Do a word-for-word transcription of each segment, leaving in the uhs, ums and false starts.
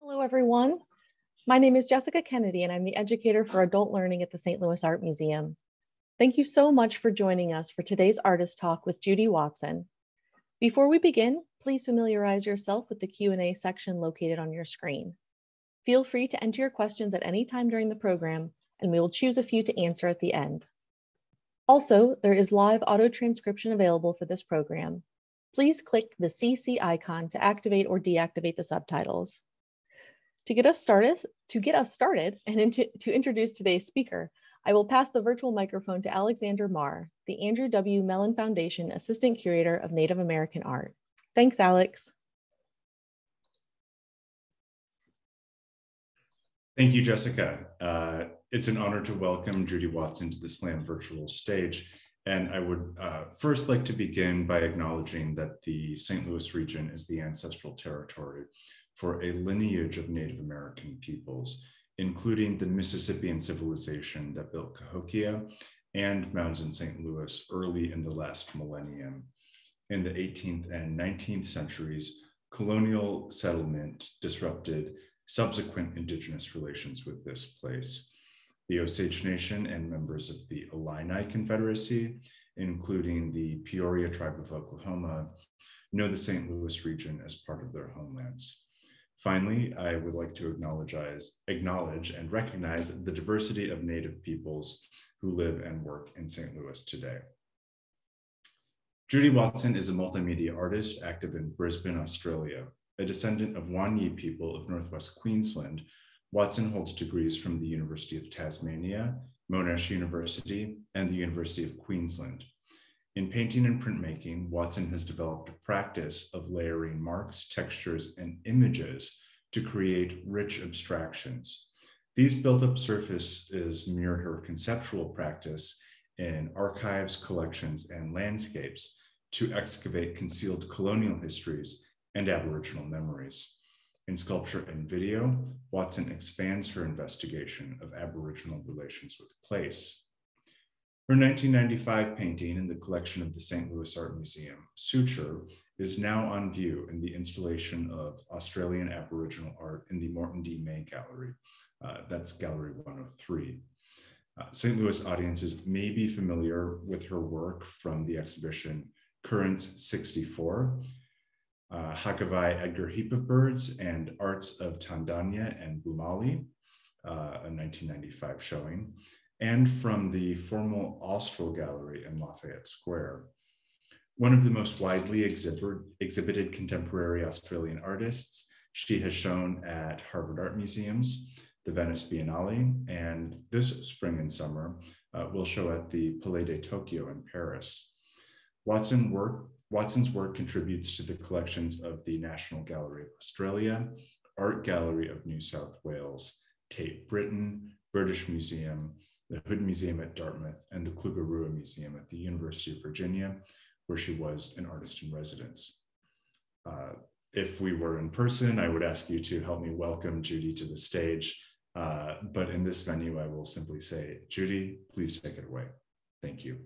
Hello, everyone. My name is Jessica Kennedy, and I'm the educator for adult learning at the Saint Louis Art Museum. Thank you so much for joining us for today's artist talk with Judy Watson. Before we begin, please familiarize yourself with the Q and A section located on your screen. Feel free to enter your questions at any time during the program, and we will choose a few to answer at the end. Also, there is live auto transcription available for this program. Please click the C C icon to activate or deactivate the subtitles. To get us started, to get us started and into, to introduce today's speaker, I will pass the virtual microphone to Alexander Marr, the Andrew W. Mellon Foundation Assistant Curator of Native American Art. Thanks, Alex. Thank you, Jessica. Uh, it's an honor to welcome Judy Watson to the SLAM virtual stage. And I would uh, first like to begin by acknowledging that the Saint Louis region is the ancestral territory for a lineage of Native American peoples, including the Mississippian civilization that built Cahokia and mounds in Saint Louis early in the last millennium. In the eighteenth and nineteenth centuries, colonial settlement disrupted subsequent Indigenous relations with this place. The Osage Nation and members of the Illini Confederacy, including the Peoria Tribe of Oklahoma, know the Saint Louis region as part of their homelands. Finally, I would like to acknowledge, acknowledge and recognize the diversity of Native peoples who live and work in Saint Louis today. Judy Watson is a multimedia artist active in Brisbane, Australia. A descendant of Waanyi people of Northwest Queensland, Watson holds degrees from the University of Tasmania, Monash University, and the University of Queensland. In painting and printmaking, Watson has developed a practice of layering marks, textures, and images to create rich abstractions. These built-up surfaces mirror her conceptual practice in archives, collections, and landscapes to excavate concealed colonial histories and Aboriginal memories. In sculpture and video, Watson expands her investigation of Aboriginal relations with place. Her nineteen ninety-five painting in the collection of the Saint Louis Art Museum, Suture, is now on view in the installation of Australian Aboriginal art in the Morton D. May Gallery. Uh, that's Gallery one oh three. Uh, Saint Louis audiences may be familiar with her work from the exhibition Currents sixty-four, uh, Hakavai Edgar Heap of Birds, and Arts of Tandanya and Bumali, uh, a nineteen ninety-five showing, and from the formal Austral Gallery in Lafayette Square. One of the most widely exhibit, exhibited contemporary Australian artists, she has shown at Harvard Art Museums, the Venice Biennale, and this spring and summer uh, will show at the Palais de Tokyo in Paris. Watson work, Watson's work contributes to the collections of the National Gallery of Australia, Art Gallery of New South Wales, Tate Britain, British Museum, the Hood Museum at Dartmouth, and the Kluge-Ruhe Museum at the University of Virginia, where she was an artist in residence. Uh, if we were in person, I would ask you to help me welcome Judy to the stage. Uh, but in this venue, I will simply say, Judy, please take it away. Thank you.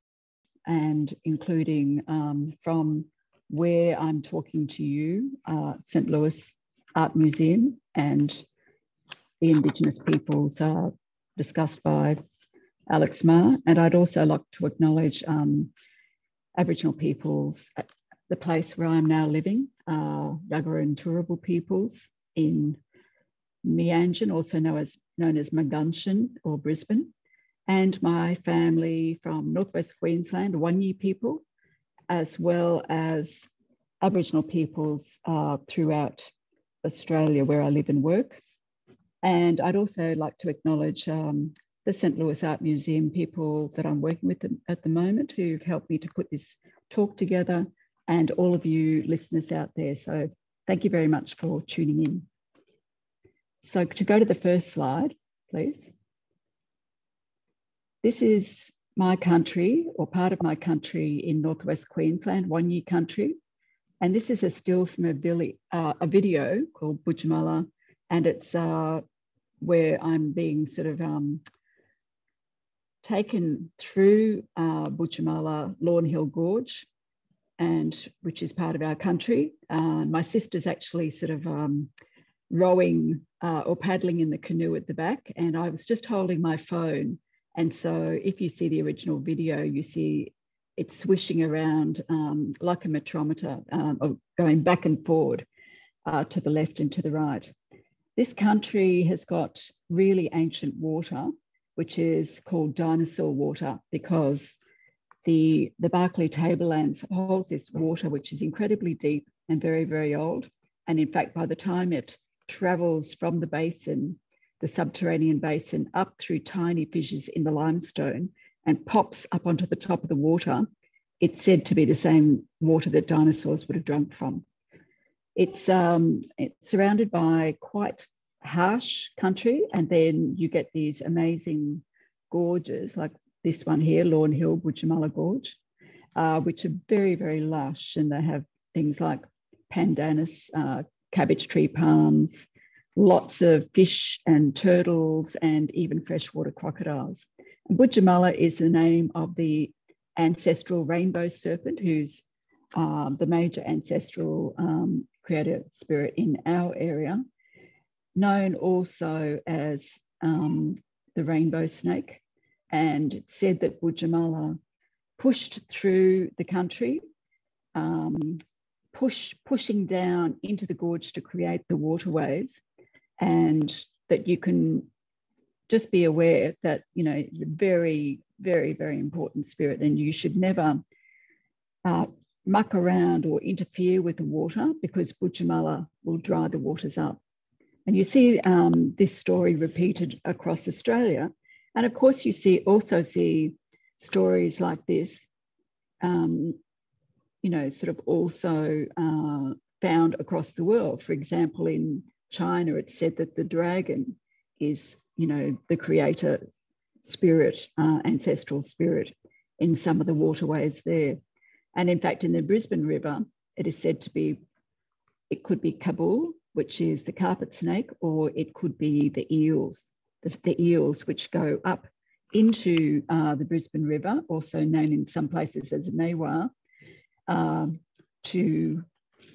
And including um, from where I'm talking to you, uh, Saint Louis Art Museum and the Indigenous peoples uh, discussed by Alex Marr. And I'd also like to acknowledge um, Aboriginal peoples, the place where I'm now living, uh, Yagara and Turrbal peoples in Meanjin, also known as, known as Magunshan or Brisbane, and my family from Northwest Queensland, Waanyi people, as well as Aboriginal peoples uh, throughout Australia where I live and work. And I'd also like to acknowledge um, the Saint Louis Art Museum people that I'm working with at the moment who've helped me to put this talk together, and all of you listeners out there. So thank you very much for tuning in. So to go to the first slide, please. This is my country, or part of my country in Northwest Queensland, Waanyi country. And this is a still from a, village, uh, a video called Bujamala, and it's uh, where I'm being sort of um, taken through uh, Bujamala, Lawn Hill Gorge, and which is part of our country. Uh, my sister's actually sort of um, rowing uh, or paddling in the canoe at the back, and I was just holding my phone. And so if you see the original video, you see it's swishing around um, like a metrometer, um, or going back and forward uh, to the left and to the right. This country has got really ancient water, which is called dinosaur water, because the, the Barkly Tablelands holds this water, which is incredibly deep and very, very old. And in fact, by the time it travels from the basin, the subterranean basin, up through tiny fissures in the limestone and pops up onto the top of the water, it's said to be the same water that dinosaurs would have drunk from. It's, um, it's surrounded by quite harsh country, and then you get these amazing gorges like this one here, Lawn Hill, Budjamala Gorge, uh, which are very, very lush, and they have things like pandanus, uh, cabbage tree palms, lots of fish and turtles, and even freshwater crocodiles. And Budjamala is the name of the ancestral rainbow serpent, who's uh, the major ancestral um, creator spirit in our area, known also as um, the rainbow snake. And it's said that Budjamala pushed through the country, um, push, pushing down into the gorge to create the waterways, and that you can just be aware that, you know, it's a very, very, very important spirit, and you should never uh, muck around or interfere with the water, because Budjamala will dry the waters up. And you see um, this story repeated across Australia. And of course, you see also see stories like this, um, you know, sort of also uh, found across the world. For example, in China, it's said that the dragon is, you know, the creator spirit, uh, ancestral spirit in some of the waterways there. And in fact, in the Brisbane River, it is said to be, it could be Kabul, which is the carpet snake, or it could be the eels, the, the eels which go up into uh, the Brisbane River, also known in some places as Maiwa, uh, to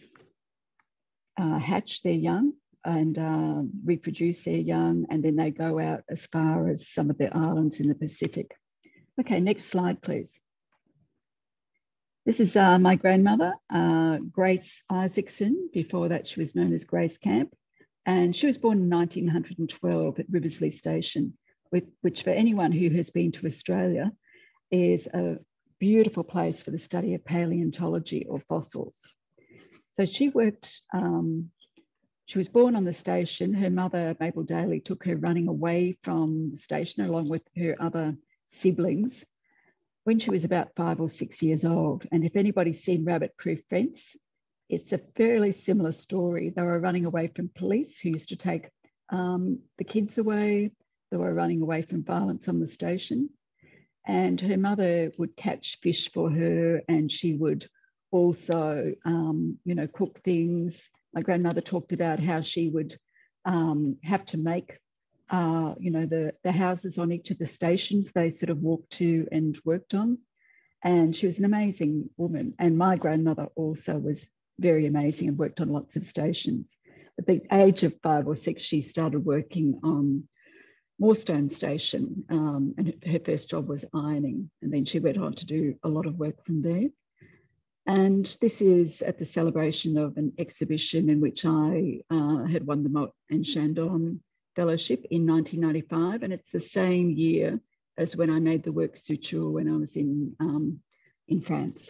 uh, hatch their young and uh, reproduce their young, and then they go out as far as some of the islands in the Pacific. Okay, next slide, please. This is uh, my grandmother, uh, Grace Isaacson. Before that, she was known as Grace Camp. And she was born in nineteen twelve at Riversley Station, with, which for anyone who has been to Australia is a beautiful place for the study of paleontology or fossils. So she worked, um, she was born on the station. Her mother, Mabel Daly, took her running away from the station along with her other siblings when she was about five or six years old. And if anybody's seen Rabbit Proof Fence, it's a fairly similar story. They were running away from police who used to take um, the kids away. They were running away from violence on the station. And her mother would catch fish for her, and she would also, um, you know, cook things. My grandmother talked about how she would um, have to make Uh, you know, the, the houses on each of the stations they sort of walked to and worked on. And she was an amazing woman. And my grandmother also was very amazing and worked on lots of stations. At the age of five or six, she started working on Moorstone Station, um, and her first job was ironing. And then she went on to do a lot of work from there. And this is at the celebration of an exhibition in which I uh, had won the Mott and Chandon Fellowship in nineteen ninety-five, and it's the same year as when I made the work suture when I was in, um, in France.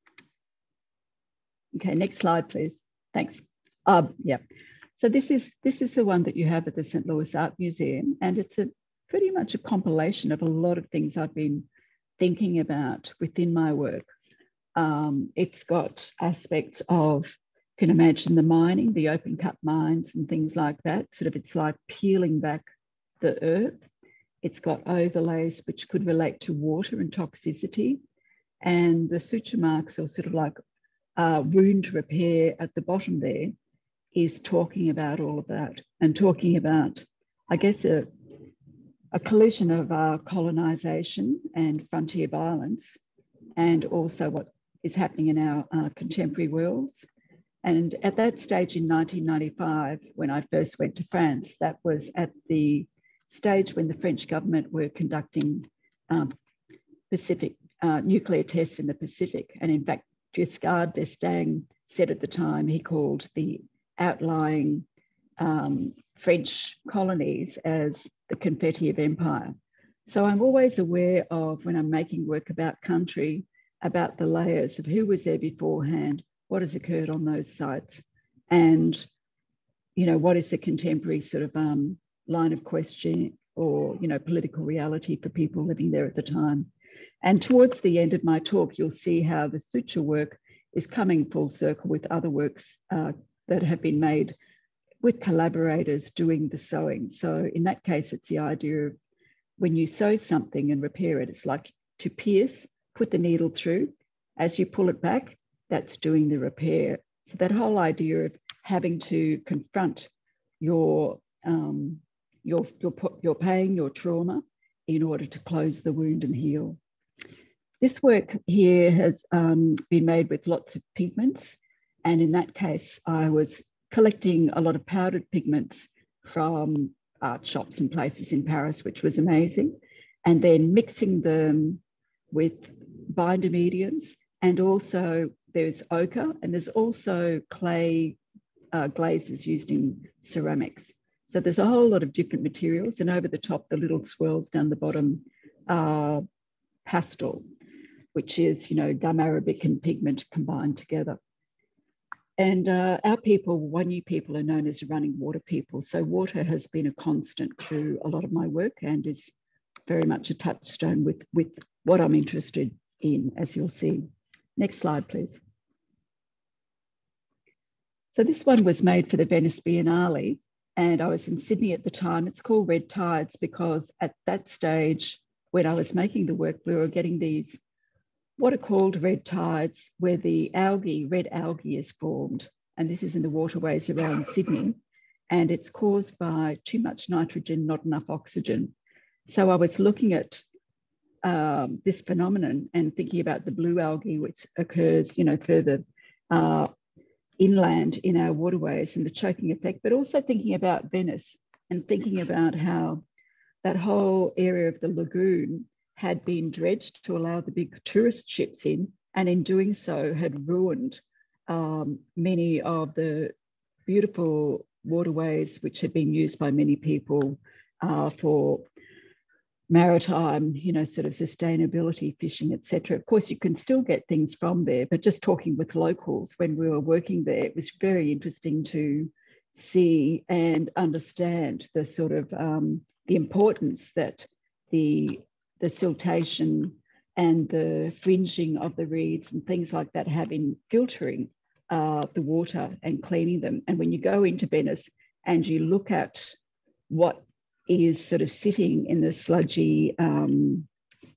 Okay, next slide, please. Thanks. Uh, yeah, so this is, this is the one that you have at the Saint Louis Art Museum, and it's a pretty much a compilation of a lot of things I've been thinking about within my work. Um, it's got aspects of, you can imagine the mining, the open cut mines and things like that. Sort of, it's like peeling back the earth. It's got overlays which could relate to water and toxicity. And the suture marks, or sort of like uh, wound repair at the bottom there, is talking about all of that, and talking about, I guess, a, a collision of uh, colonisation and frontier violence, and also what is happening in our uh, contemporary worlds. And at that stage in nineteen ninety-five, when I first went to France, that was at the stage when the French government were conducting um, Pacific uh, nuclear tests in the Pacific. And in fact, Giscard d'Estaing said at the time, he called the outlying um, French colonies as the confetti of empire. So I'm always aware of, when I'm making work about country, about the layers of who was there beforehand, what has occurred on those sites, and, you know, what is the contemporary sort of um, line of question or, you know, political reality for people living there at the time. And towards the end of my talk, you'll see how the suture work is coming full circle with other works uh, that have been made with collaborators doing the sewing. So in that case, it's the idea of when you sew something and repair it, it's like to pierce, put the needle through. As you pull it back, that's doing the repair. So that whole idea of having to confront your, um, your, your, your pain, your trauma, in order to close the wound and heal. This work here has um, been made with lots of pigments. And in that case, I was collecting a lot of powdered pigments from art shops and places in Paris, which was amazing. And then mixing them with binder mediums. And also there's ochre, and there's also clay uh, glazes used in ceramics. So there's a whole lot of different materials, and over the top, the little swirls down the bottom are pastel, which is, you know, gum arabic and pigment combined together. And uh, our people, Waanyi people, are known as running water people. So water has been a constant through a lot of my work and is very much a touchstone with, with what I'm interested in, as you'll see. Next slide, please. So this one was made for the Venice Biennale, and I was in Sydney at the time. It's called Red Tides because at that stage, when I was making the work, we were getting these what are called red tides, where the algae, red algae is formed. And this is in the waterways around Sydney. And it's caused by too much nitrogen, not enough oxygen. So I was looking at um, this phenomenon and thinking about the blue algae, which occurs, you know, further uh, inland in our waterways and the choking effect, but also thinking about Venice and thinking about how that whole area of the lagoon had been dredged to allow the big tourist ships in, and in doing so had ruined um, many of the beautiful waterways which had been used by many people uh, for maritime, you know, sort of sustainability, fishing, et cetera. Of course, you can still get things from there, but just talking with locals when we were working there, it was very interesting to see and understand the sort of um, the importance that the the siltation and the fringing of the reeds and things like that have in filtering uh, the water and cleaning them. And when you go into Venice and you look at what is sort of sitting in the sludgy, um,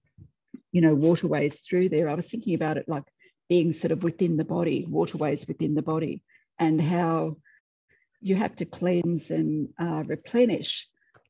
you know, waterways through there, I was thinking about it like being sort of within the body, waterways within the body, and how you have to cleanse and uh, replenish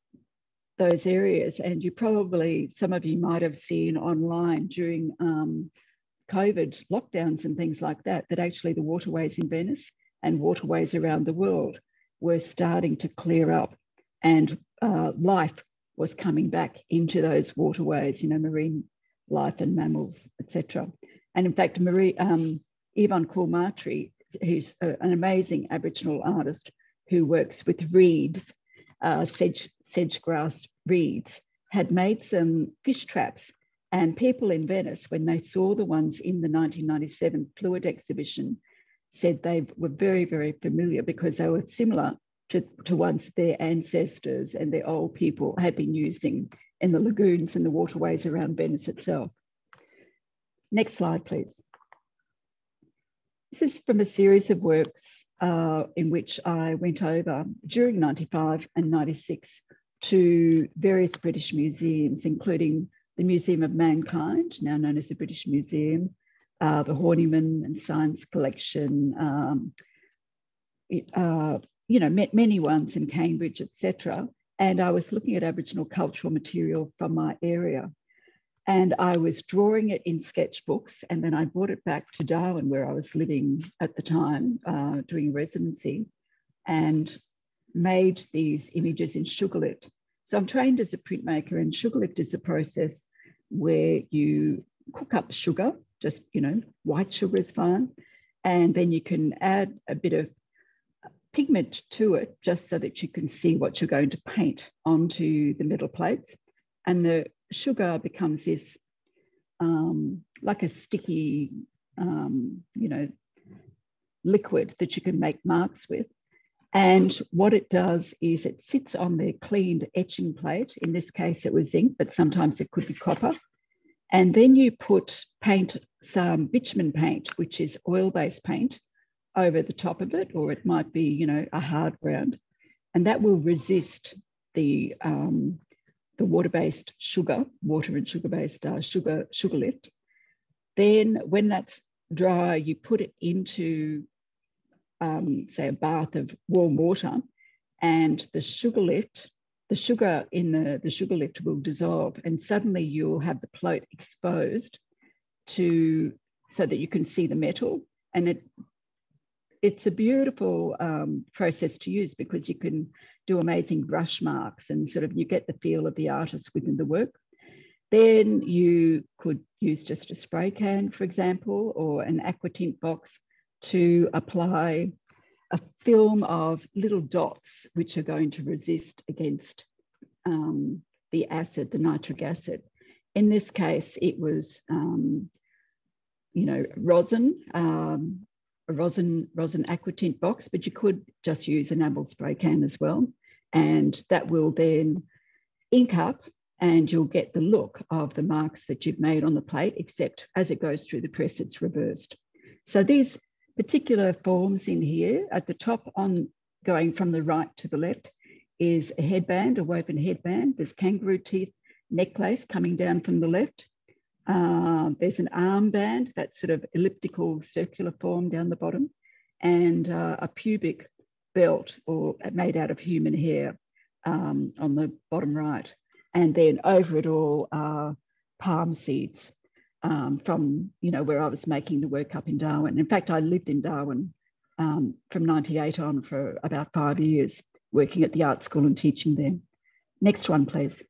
those areas. And you probably, some of you might have seen online during um, COVID lockdowns and things like that, that actually the waterways in Venice and waterways around the world were starting to clear up, and uh, life was coming back into those waterways, you know, marine life and mammals, et cetera. And in fact, Marie, um, Yvonne Coolmatry, who's a, an amazing Aboriginal artist who works with reeds, Uh, sedge, sedge grass reeds, had made some fish traps, and people in Venice, when they saw the ones in the nineteen ninety-seven Fluid exhibition, said they were very, very familiar because they were similar to, to ones their ancestors and their old people had been using in the lagoons and the waterways around Venice itself. Next slide, please. This is from a series of works Uh, in which I went over during ninety-five and ninety-six to various British museums, including the Museum of Mankind, now known as the British Museum, uh, the Horniman and Science Collection, um, it, uh, you know, many ones in Cambridge, et cetera. And I was looking at Aboriginal cultural material from my area. And I was drawing it in sketchbooks, and then I brought it back to Darwin, where I was living at the time, uh, doing residency, and made these images in sugarlift. So I'm trained as a printmaker, and sugarlift is a process where you cook up sugar, just, you know, white sugar is fine, and then you can add a bit of pigment to it just so that you can see what you're going to paint onto the metal plates. And the sugar becomes this um, like a sticky, um, you know, liquid that you can make marks with. And what it does is it sits on the cleaned etching plate. In this case, it was zinc, but sometimes it could be copper. And then you put paint, some bitumen paint, which is oil-based paint, over the top of it, or it might be, you know, a hard ground. And that will resist the, um, the water-based sugar, water and sugar-based uh, sugar, sugar lift. Then when that's dry, you put it into, um, say, a bath of warm water, and the sugar lift, the sugar in the, the sugar lift will dissolve, and suddenly you'll have the plate exposed to, so that you can see the metal. And it it's a beautiful um, process to use, because you can do amazing brush marks and sort of you get the feel of the artist within the work. Then you could use just a spray can, for example, or an aqua tint box to apply a film of little dots which are going to resist against um, the acid, the nitric acid. In this case, it was, um, you know, rosin, um, a rosin, rosin aqua tint box, but you could just use an enamel spray can as well. And that will then ink up, and you'll get the look of the marks that you've made on the plate, except as it goes through the press, it's reversed. So these particular forms in here at the top, on going from the right to the left, is a headband, a woven headband. There's kangaroo teeth necklace coming down from the left. Uh, there's an armband, that sort of elliptical circular form down the bottom, and uh, a pubic belt, or made out of human hair, um, on the bottom right. And then over it all are palm seeds um, from, you know, where I was making the work up in Darwin. In fact, I lived in Darwin um, from ninety-eight on for about five years, working at the art school and teaching there. Next one, please.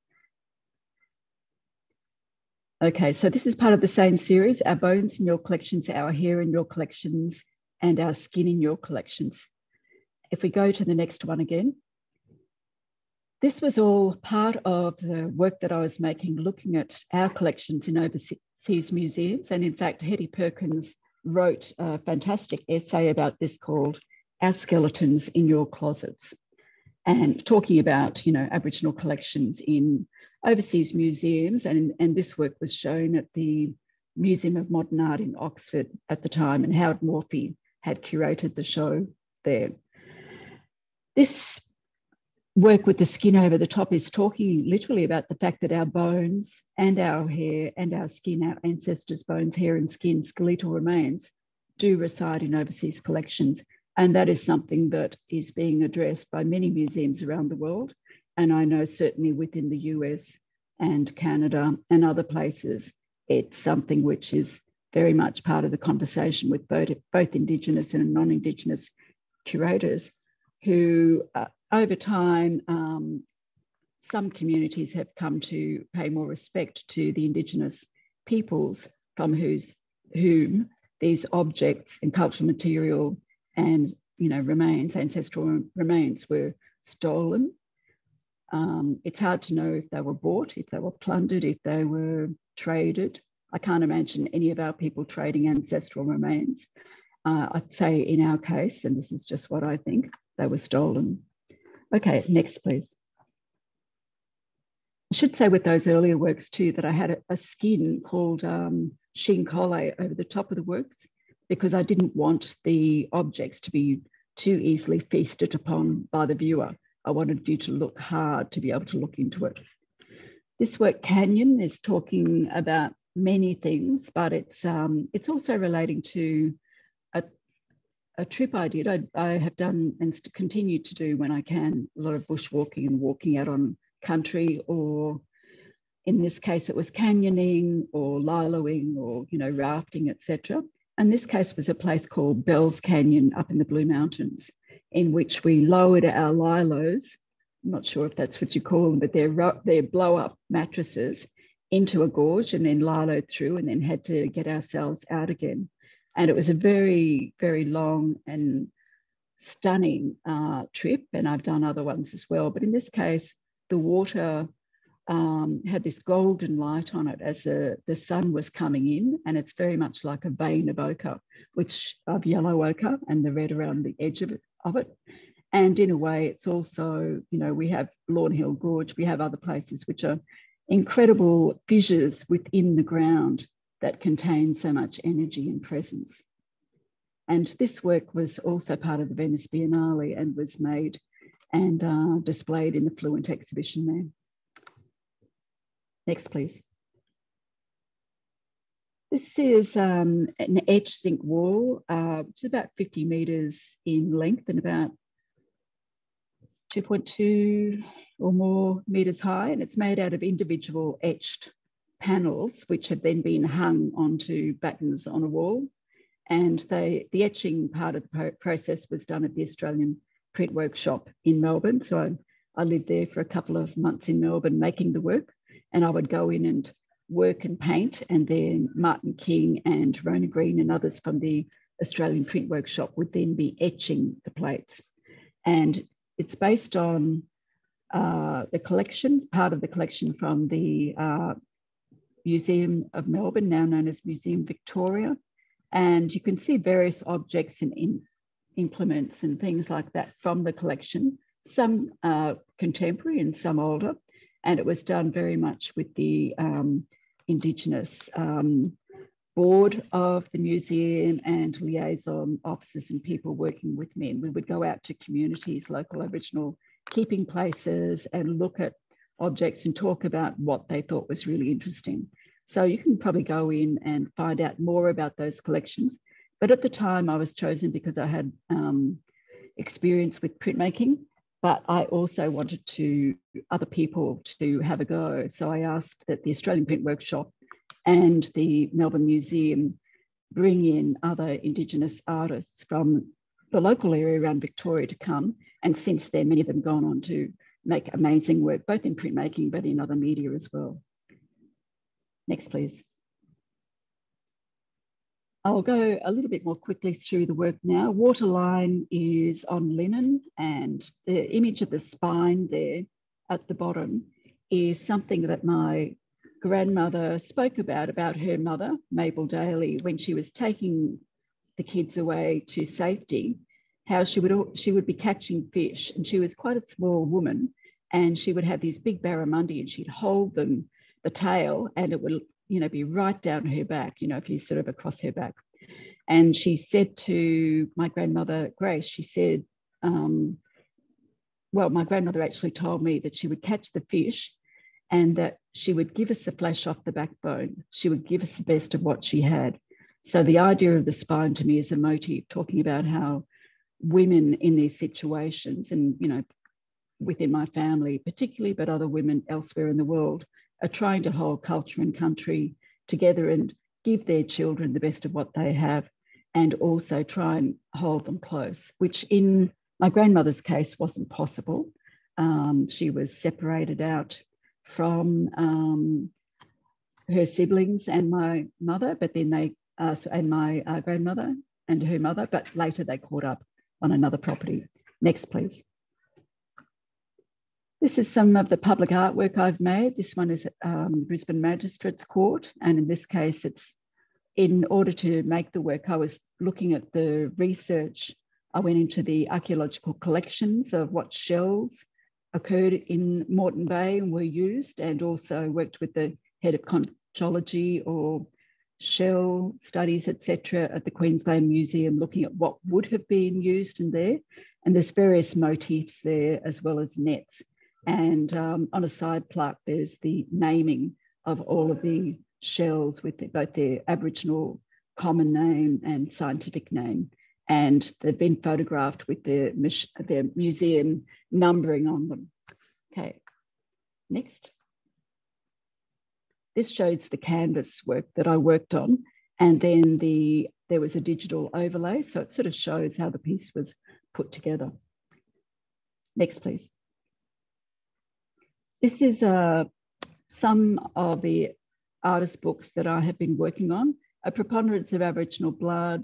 Okay, so this is part of the same series, Our Bones in Your Collections, Our Hair in Your Collections, and Our Skin in Your Collections. If we go to the next one again. This was all part of the work that I was making, looking at our collections in overseas museums. And in fact, Hetty Perkins wrote a fantastic essay about this called Our Skeletons in Your Closets, and talking about, you know, Aboriginal collections in overseas museums. And, and this work was shown at the Museum of Modern Art in Oxford at the time, and Howard Morphy had curated the show there. This work with the skin over the top is talking literally about the fact that our bones and our hair and our skin, our ancestors' bones, hair and skin, skeletal remains, do reside in overseas collections. And that is something that is being addressed by many museums around the world. And I know certainly within the U S and Canada and other places, it's something which is very much part of the conversation with both, both Indigenous and non-Indigenous curators, who uh, over time, um, some communities have come to pay more respect to the Indigenous peoples from whose, whom these objects and cultural material and, you know, remains, ancestral remains, were stolen. Um, it's hard to know if they were bought, if they were plundered, if they were traded. I can't imagine any of our people trading ancestral remains. Uh, I'd say in our case, and this is just what I think, they were stolen. Okay, next, please. I should say with those earlier works too, that I had a, a skin called um, shin colle over the top of the works, because I didn't want the objects to be too easily feasted upon by the viewer. I wanted you to look hard to be able to look into it. This work, Canyon, is talking about many things, but it's, um, it's also relating to a, a trip I did. I, I have done and continue to do when I can a lot of bushwalking and walking out on country or In this case, it was canyoning or liloing or, you know, rafting, et cetera. And this case was a place called Bell's Canyon up in the Blue Mountains, in which we lowered our lilos. I'm not sure if that's what you call them, but they're, they're blow-up mattresses into a gorge and then liloed through and then had to get ourselves out again. And it was a very, very long and stunning uh, trip, and I've done other ones as well. But in this case, the water um, had this golden light on it as the, the sun was coming in, and it's very much like a vein of ochre, which of yellow ochre and the red around the edge of it, of it. And in a way, it's also, you know, we have Lawn Hill Gorge, we have other places which are incredible fissures within the ground that contain so much energy and presence. And this work was also part of the Venice Biennale and was made and uh, displayed in the Fluent exhibition there. Next, please. This is um, an etched zinc wall, uh, which is about fifty metres in length and about two point two or more metres high. And it's made out of individual etched panels, which have then been hung onto battens on a wall. And they, the etching part of the process was done at the Australian Print Workshop in Melbourne. So I, I lived there for a couple of months in Melbourne making the work, and I would go in and work and paint, and then Martin King and Rona Green and others from the Australian Print Workshop would then be etching the plates. And it's based on uh, the collection, part of the collection from the uh, Museum of Melbourne, now known as Museum Victoria. And you can see various objects and in, implements and things like that from the collection, some uh, contemporary and some older. And it was done very much with the um, Indigenous um, board of the museum and liaison officers and people working with men. We would go out to communities, local Aboriginal keeping places, and look at objects and talk about what they thought was really interesting. So you can probably go in and find out more about those collections. But at the time I was chosen because I had um, experience with printmaking, but I also wanted to other people to have a go. So I asked that the Australian Print Workshop and the Melbourne Museum bring in other Indigenous artists from the local area around Victoria to come. And since then, many of them have gone on to make amazing work, both in printmaking, but in other media as well. Next, please. I'll go a little bit more quickly through the work now. Waterline is on linen, and the image of the spine there at the bottom is something that my grandmother spoke about, about her mother, Mabel Daly, when she was taking the kids away to safety, how she would, she would be catching fish, and she was quite a small woman, and she would have these big barramundi, and she'd hold them, the tail, and it would, you know, be right down her back, you know, if you sort of across her back. And she said to my grandmother, Grace, she said, um, well, my grandmother actually told me that she would catch the fish and that she would give us the flesh off the backbone. She would give us the best of what she had. So the idea of the spine to me is a motif, talking about how women in these situations, and, you know, within my family particularly, but other women elsewhere in the world, are trying to hold culture and country together and give their children the best of what they have, and also try and hold them close, which in my grandmother's case wasn't possible. Um, she was separated out from um, her siblings and my mother, but then they, uh, and my uh, grandmother and her mother, but later they caught up on another property. Next, please. This is some of the public artwork I've made. This one is um, Brisbane Magistrates Court. And in this case, it's in order to make the work, I was looking at the research. I went into the archaeological collections of what shells occurred in Moreton Bay and were used, and also worked with the head of conchology or shell studies, et cetera, at the Queensland Museum, looking at what would have been used in there. And there's various motifs there, as well as nets. And um, on a side plaque, there's the naming of all of the shells with the, both their Aboriginal common name and scientific name. And they've been photographed with the, the museum numbering on them. Okay, next. this shows the canvas work that I worked on, and then the there was a digital overlay, so it sort of shows how the piece was put together. Next, please. This is uh, some of the artist books that I have been working on. A Preponderance of Aboriginal Blood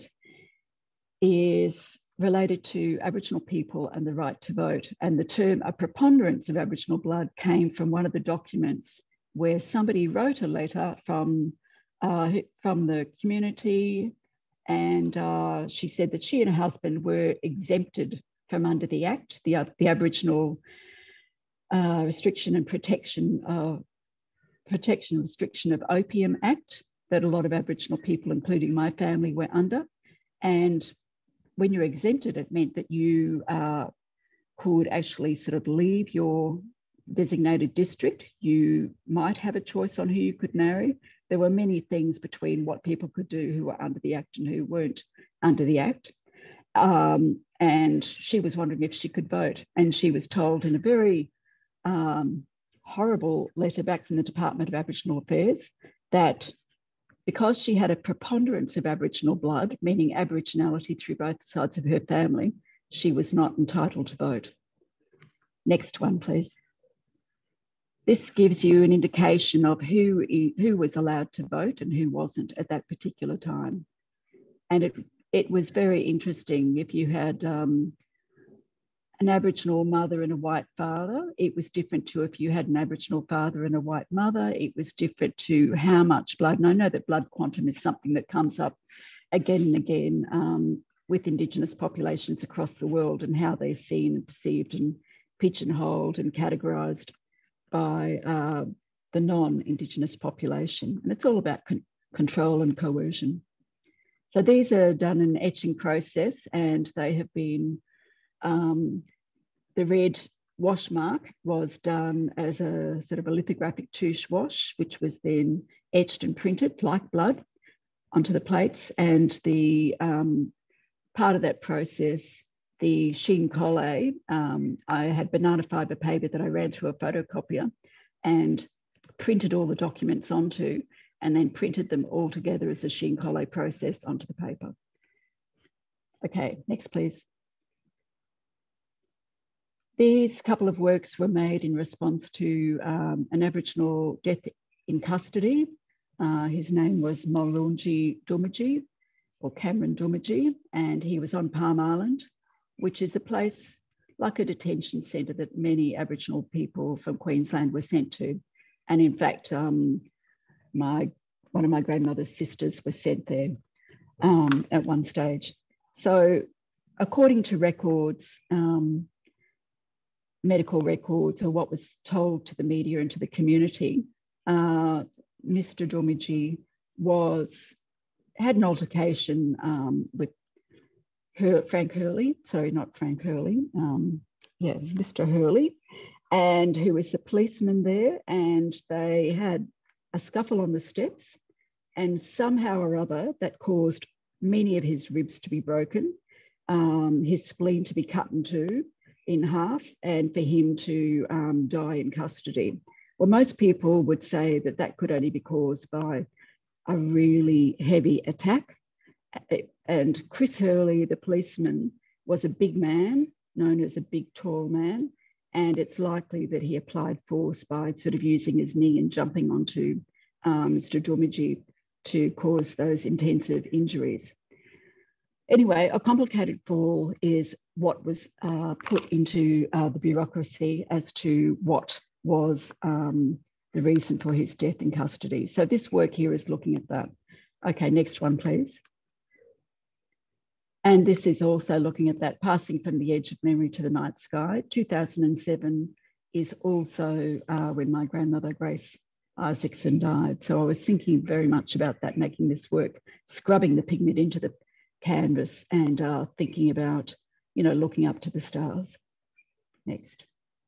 is related to Aboriginal people and the right to vote. And the term a preponderance of Aboriginal blood came from one of the documents where somebody wrote a letter from, uh, from the community, and uh, she said that she and her husband were exempted from under the Act, the, uh, the Aboriginal uh, Restriction and Protection of Protection Restriction of Opium Act that a lot of Aboriginal people, including my family, were under. And when you're exempted, it meant that you uh, could actually sort of leave your designated district. You might have a choice on who you could marry. There were many things between what people could do who were under the Act and who weren't under the Act. Um, and she was wondering if she could vote. And she was told in a very um, horrible letter back from the Department of Aboriginal Affairs that because she had a preponderance of Aboriginal blood, meaning Aboriginality through both sides of her family, she was not entitled to vote. Next one, please. This gives you an indication of who, who was allowed to vote and who wasn't at that particular time. And it, it was very interesting. If you had um, an Aboriginal mother and a white father, it was different to if you had an Aboriginal father and a white mother. It was different to how much blood. And I know that blood quantum is something that comes up again and again um, with Indigenous populations across the world and how they're seen and perceived and pigeonholed and categorised by uh, the non-Indigenous population. And it's all about con control and coercion. So these are done in an etching process, and they have been Um, the red wash mark was done as a sort of a lithographic touche wash, which was then etched and printed like blood onto the plates. And the um, part of that process, the sheen colle, um, I had banana fibre paper that I ran through a photocopier and printed all the documents onto, and then printed them all together as a sheen colle process onto the paper. Okay, next please. These couple of works were made in response to um, an Aboriginal death in custody. Uh, his name was Mulrunji Doomadgee, or Cameron Doomadgee, and he was on Palm Island, which is a place like a detention centre that many Aboriginal people from Queensland were sent to. And in fact, um, my, one of my grandmother's sisters was sent there um, at one stage. So according to records, um, medical records, or what was told to the media and to the community, uh, Mister Doomadgee was had an altercation um, with her, Frank Hurley, sorry, not Frank Hurley, um, yeah, Mister Hurley, and who was the policeman there, and they had a scuffle on the steps, and somehow or other that caused many of his ribs to be broken, um, his spleen to be cut in two, in half, and for him to um, die in custody. Well, most people would say that that could only be caused by a really heavy attack. And Chris Hurley, the policeman, was a big man, known as a big, tall man, and it's likely that he applied force by sort of using his knee and jumping onto um, Mister Doomadgee to cause those intensive injuries. Anyway, a complicated fall is what was uh, put into uh, the bureaucracy as to what was um, the reason for his death in custody. So this work here is looking at that. Okay, next one, please. And this is also looking at that, passing from the edge of memory to the night sky. two thousand seven is also uh, when my grandmother, Grace Isaacson, died. So I was thinking very much about that, making this work, scrubbing the pigment into the canvas and uh, thinking about, you know, looking up to the stars. Next.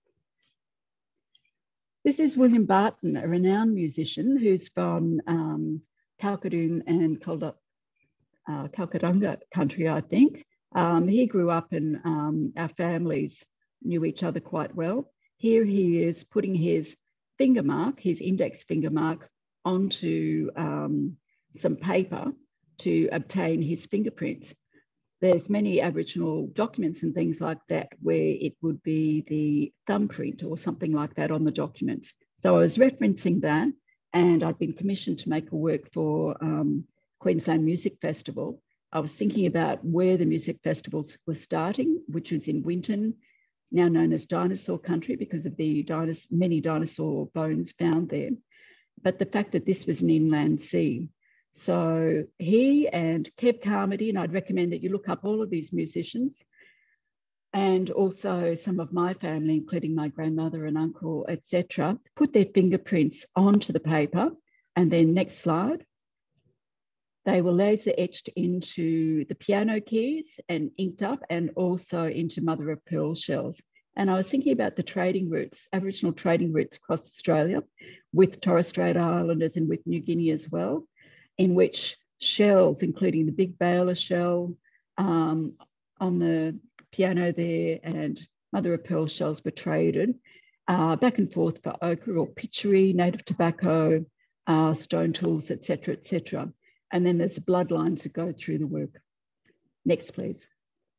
This is William Barton, a renowned musician who's from um, Kalkadoon and Kalda, uh, Kalkadunga country, I think. Um, he grew up and um, our families knew each other quite well. Here he is putting his finger mark, his index finger mark, onto um, some paper to obtain his fingerprints. There's many Aboriginal documents and things like that where it would be the thumbprint or something like that on the documents. So I was referencing that, and I've been commissioned to make a work for um, Queensland Music Festival. I was thinking about where the music festivals were starting, which was in Winton, now known as Dinosaur Country because of the dinos- many dinosaur bones found there. But the fact that this was an inland sea. So he and Kev Carmody, and I'd recommend that you look up all of these musicians, and also some of my family, including my grandmother and uncle, et cetera, put their fingerprints onto the paper. And then next slide, they were laser etched into the piano keys and inked up, and also into mother of pearl shells. And I was thinking about the trading routes, Aboriginal trading routes across Australia with Torres Strait Islanders and with New Guinea as well, in which shells, including the big Baler shell um, on the piano there and mother of pearl shells were traded uh, back and forth for ochre or pitchery, native tobacco, uh, stone tools, et cetera, et cetera. And then there's the bloodlines that go through the work. Next, please.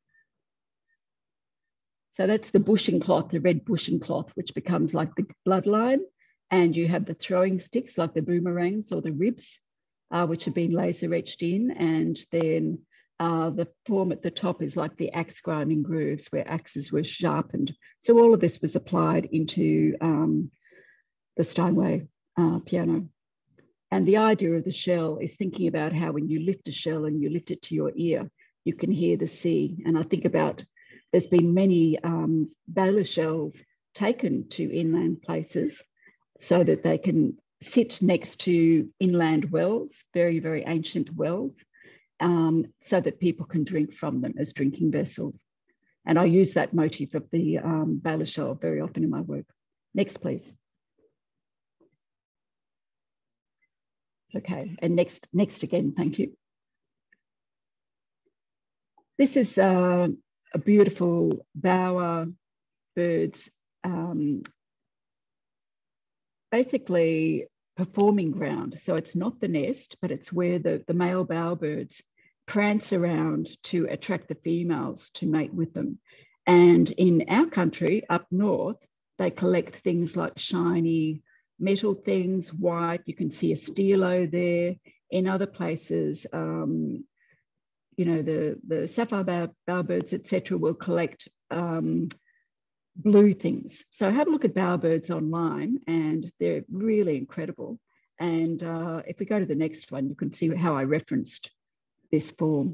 So that's the bushing cloth, the red bushing cloth, which becomes like the bloodline. And you have the throwing sticks, like the boomerangs or the ribs, uh, which have been laser etched in. And then uh, the form at the top is like the axe grinding grooves where axes were sharpened. So all of this was applied into um, the Steinway uh, piano. And the idea of the shell is thinking about how when you lift a shell and you lift it to your ear, you can hear the sea. And I think about, there's been many um, Baler shells taken to inland places so that they can sit next to inland wells, very, very ancient wells, um, so that people can drink from them as drinking vessels. And I use that motif of the um, Baler shell very often in my work. Next, please. Okay, and next, next again, thank you. This is uh, a beautiful bower birds, um, basically performing ground. So it's not the nest, but it's where the, the male bowerbirds prance around to attract the females to mate with them. And in our country, up north, they collect things like shiny metal things, white. You can see a stilo there. In other places, um, you know, the, the sapphire bow, bowerbirds, et cetera, will collect um, blue things. So have a look at bowerbirds online, and they're really incredible. And uh, if we go to the next one, you can see how I referenced this form.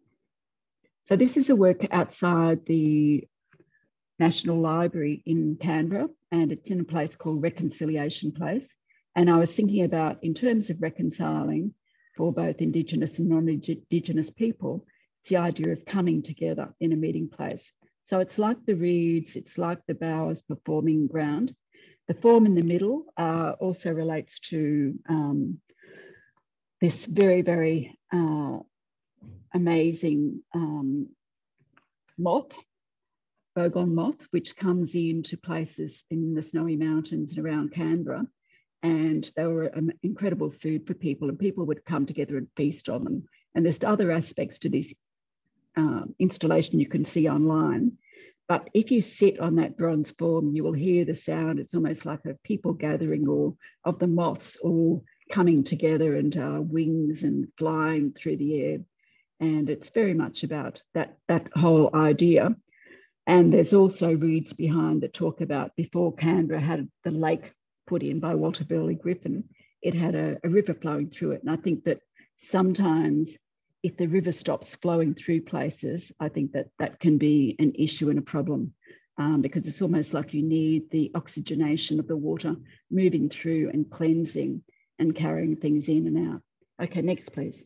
So this is a work outside the National Library in Canberra, and it's in a place called Reconciliation Place. And I was thinking about, in terms of reconciling for both Indigenous and non-Indigenous people, it's the idea of coming together in a meeting place. So it's like the reeds, it's like the bowers performing ground. The form in the middle uh, also relates to um, this very, very uh, amazing um, moth, bogon moth, which comes into places in the Snowy Mountains and around Canberra. And they were um, incredible food for people, and people would come together and feast on them. And there's other aspects to this uh, installation you can see online. But if you sit on that bronze form, you will hear the sound. It's almost like a people gathering, or of the moths all coming together, and uh, wings and flying through the air. And it's very much about that, that whole idea. And there's also reeds behind that talk about, before Canberra had the lake put in by Walter Burley Griffin, it had a, a river flowing through it. And I think that sometimes if the river stops flowing through places, I think that that can be an issue and a problem, um, because it's almost like you need the oxygenation of the water moving through and cleansing and carrying things in and out. Okay, next, please.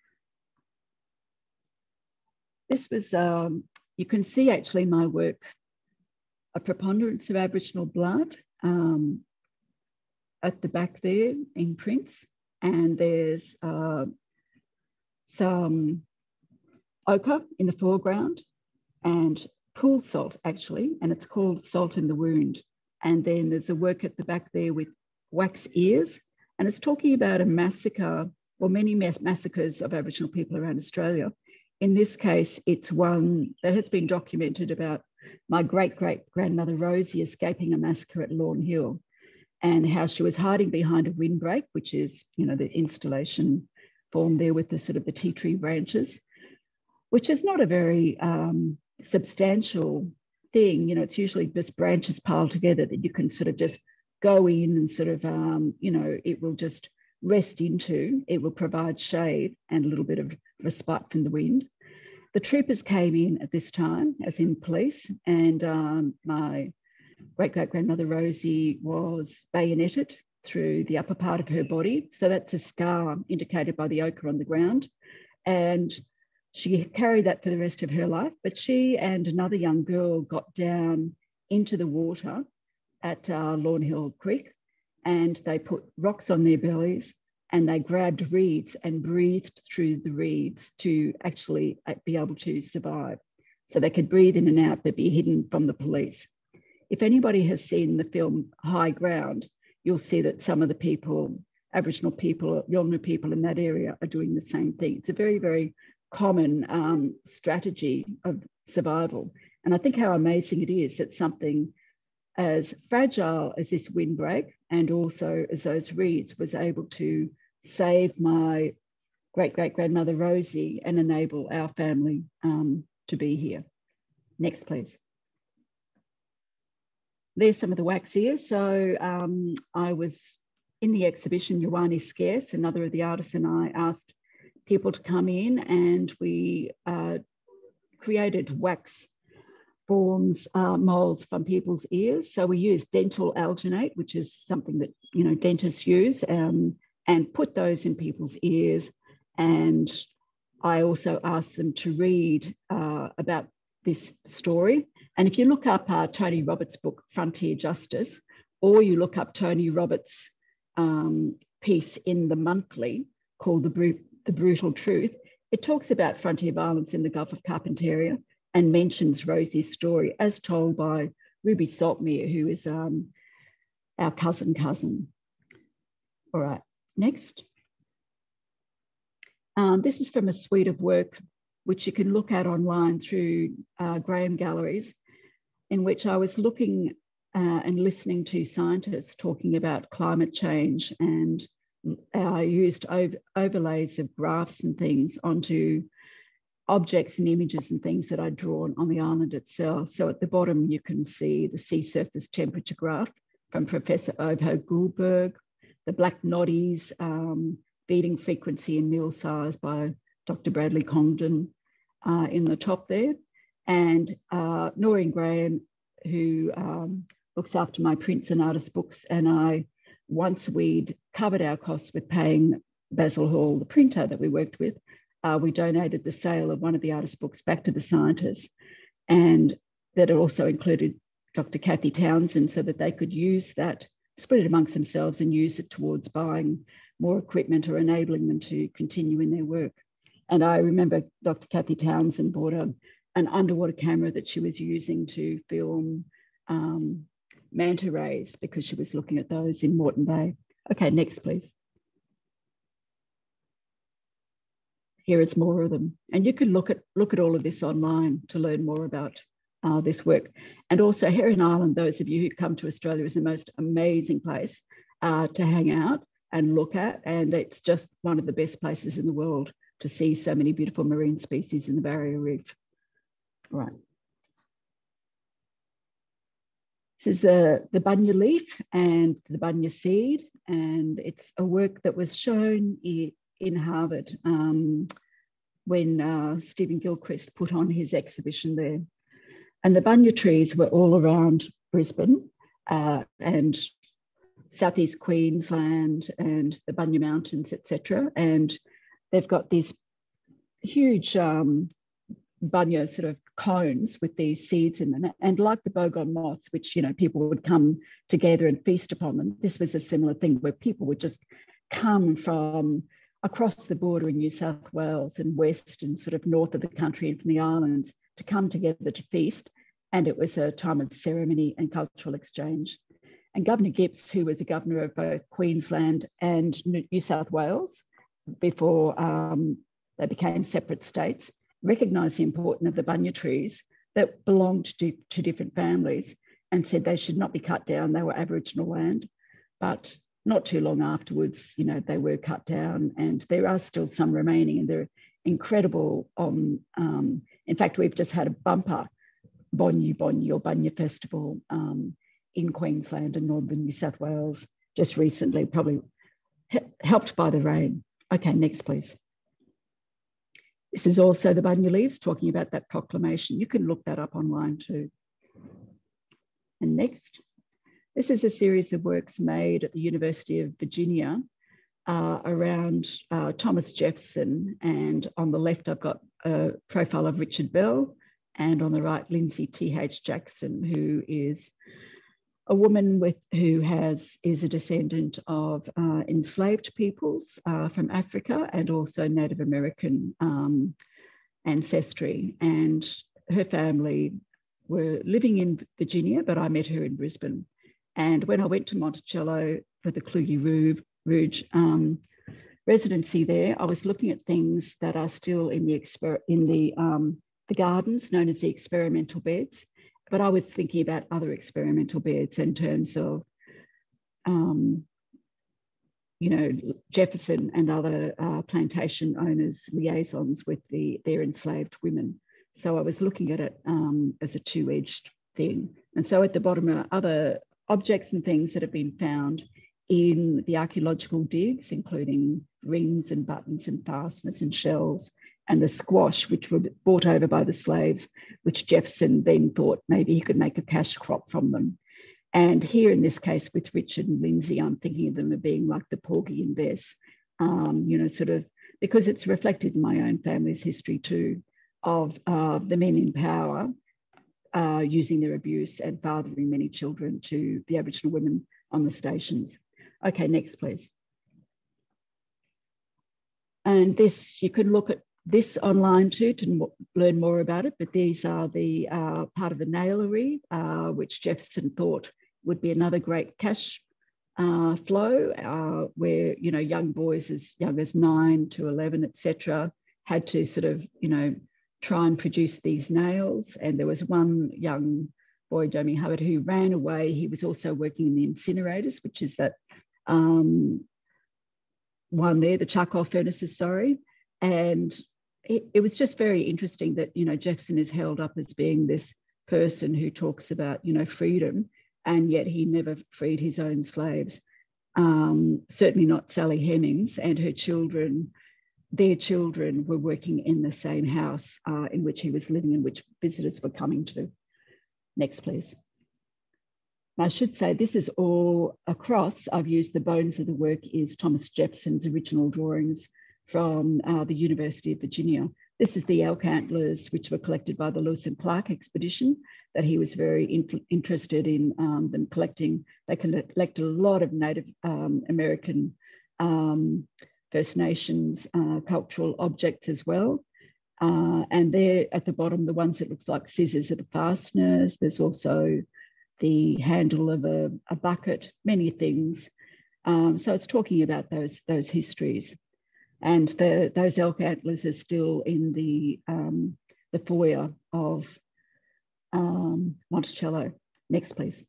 This was, um, you can see actually my work, a preponderance of Aboriginal blood um, at the back there in prints. And there's uh, some ochre in the foreground and pool salt actually, and it's called Salt in the Wound. And then there's a work at the back there with wax ears And it's talking about a massacre, or many mass massacres of Aboriginal people around Australia. In this case, it's one that has been documented about my great-great-grandmother Rosie escaping a massacre at Lawn Hill, and how she was hiding behind a windbreak, which is, you know, the installation formed there with the sort of the tea tree branches, which is not a very um, substantial thing. You know, it's usually just branches piled together that you can sort of just go in and sort of, um, you know, it will just rest into, it will provide shade and a little bit of respite from the wind. The troopers came in at this time, as in police, and um, my great-great-grandmother Rosie was bayoneted through the upper part of her body. So that's a scar indicated by the ochre on the ground. And she carried that for the rest of her life. But she and another young girl got down into the water at uh, Lawn Hill Creek, and they put rocks on their bellies and they grabbed reeds and breathed through the reeds to actually be able to survive. So they could breathe in and out but be hidden from the police. If anybody has seen the film High Ground, you'll see that some of the people, Aboriginal people, Yolngu people in that area are doing the same thing. It's a very, very common um, strategy of survival. And I think how amazing it is that something as fragile as this windbreak and also as those reeds was able to save my great-great-grandmother Rosie and enable our family um, to be here. Next, please. There's some of the wax here. So um, I was in the exhibition Waanyi Scarce. Another of the artists and I asked people to come in, and we uh, created wax forms, uh, molds from people's ears. So we used dental alginate, which is something that, you know, dentists use, um, and put those in people's ears. And I also asked them to read uh, about this story. And if you look up uh, Tony Roberts' book, Frontier Justice, or you look up Tony Roberts' um, piece in The Monthly called The, Bru the Brutal Truth, it talks about frontier violence in the Gulf of Carpentaria and mentions Rosie's story as told by Ruby Saltmere, who is um, our cousin cousin. All right, next. Um, this is from a suite of work which you can look at online through uh, Graham Galleries, in which I was looking uh, and listening to scientists talking about climate change, and I uh, used over overlays of graphs and things onto objects and images and things that I'd drawn on the island itself. So at the bottom, you can see the sea surface temperature graph from Professor Ovo Goldberg, the black noddies, um, beating frequency and meal size by Doctor Bradley Congdon uh, in the top there. And uh, Noreen Graham, who um, looks after my prints and artist books, and I, once we'd covered our costs with paying Basil Hall, the printer that we worked with, uh, we donated the sale of one of the artist books back to the scientists, and that also included Doctor Kathy Townsend, so that they could use that, split it amongst themselves and use it towards buying more equipment or enabling them to continue in their work. And I remember Doctor Kathy Townsend bought a, an underwater camera that she was using to film um, manta rays because she was looking at those in Moreton Bay. Okay, next, please. Here is more of them. And you can look at, look at all of this online to learn more about uh, this work. And also Heron Island, those of you who come to Australia, is the most amazing place uh, to hang out and look at. And it's just one of the best places in the world to see so many beautiful marine species in the Barrier Reef. All right. This is the, the bunya leaf and the bunya seed, and it's a work that was shown in Harvard um, when uh, Stephen Gilchrist put on his exhibition there. And the bunya trees were all around Brisbane uh, and Southeast Queensland and the Bunya Mountains, et cetera. And they've got these huge um, bunya sort of cones with these seeds in them. And like the boggon moths, which, you know, people would come together and feast upon them, this was a similar thing where people would just come from across the border in New South Wales and west and sort of north of the country and from the islands to come together to feast. And it was a time of ceremony and cultural exchange. And Governor Gipps, who was a governor of both Queensland and New South Wales before um, they became separate states, recognised the importance of the bunya trees that belonged to, to different families and said they should not be cut down. They were Aboriginal land, but not too long afterwards, you know, they were cut down, and there are still some remaining, and they're incredible. On, um, in fact, we've just had a bumper Waanyi Waanyi or Bunya Festival um, in Queensland and northern New South Wales just recently, probably he helped by the rain. Okay, next please. This is also the bunya leaves talking about that proclamation. You can look that up online too. And next. This is a series of works made at the University of Virginia uh, around uh, Thomas Jefferson. And on the left, I've got a profile of Richard Bell, and on the right, Lindsay T H Jackson, who is a woman with who has is a descendant of uh, enslaved peoples uh, from Africa and also Native American um, ancestry. And her family were living in Virginia, but I met her in Brisbane. And when I went to Monticello for the Kluge Rouge um, residency there, I was looking at things that are still in the exper in the um, the gardens known as the experimental beds. But I was thinking about other experimental beds in terms of, um, you know, Jefferson and other uh, plantation owners' liaisons with the their enslaved women. So I was looking at it um, as a two-edged thing. And so at the bottom are other objects and things that have been found in the archaeological digs, including rings and buttons and fasteners and shells, and the squash, which were brought over by the slaves, which Jefferson then thought maybe he could make a cash crop from them. And here in this case with Richard and Lindsay, I'm thinking of them as being like the Porgy and Bess, um, you know, sort of, because it's reflected in my own family's history too, of uh, the men in power uh, using their abuse and fathering many children to the Aboriginal women on the stations. Okay, next please. And this, you can look at this online too to learn more about it, but these are the uh, part of the nailery, uh, which Jefferson thought would be another great cash uh, flow, uh, where, you know, young boys as young as nine to eleven, et cetera, had to sort of, you know, try and produce these nails. And there was one young boy, Jamie Hubbard, who ran away. He was also working in the incinerators, which is that um, one there, the charcoal furnaces, sorry. And it, it was just very interesting that, you know, Jefferson is held up as being this person who talks about, you know, freedom, and yet he never freed his own slaves. Um, certainly not Sally Hemings and her children. Their children were working in the same house uh, in which he was living, in which visitors were coming to. Next, please. I should say this is all across. I've used the bones of the work is Thomas Jefferson's original drawings from uh, the University of Virginia. This is the elk antlers, which were collected by the Lewis and Clark expedition, that he was very in interested in um, them collecting. They collected a lot of Native um, American um, First Nations uh, cultural objects as well. Uh, and there at the bottom, the ones that looks like scissors are the fasteners. There's also the handle of a, a bucket, many things. Um, so it's talking about those, those histories. And the, those elk antlers are still in the, um, the foyer of um, Monticello. Next, please.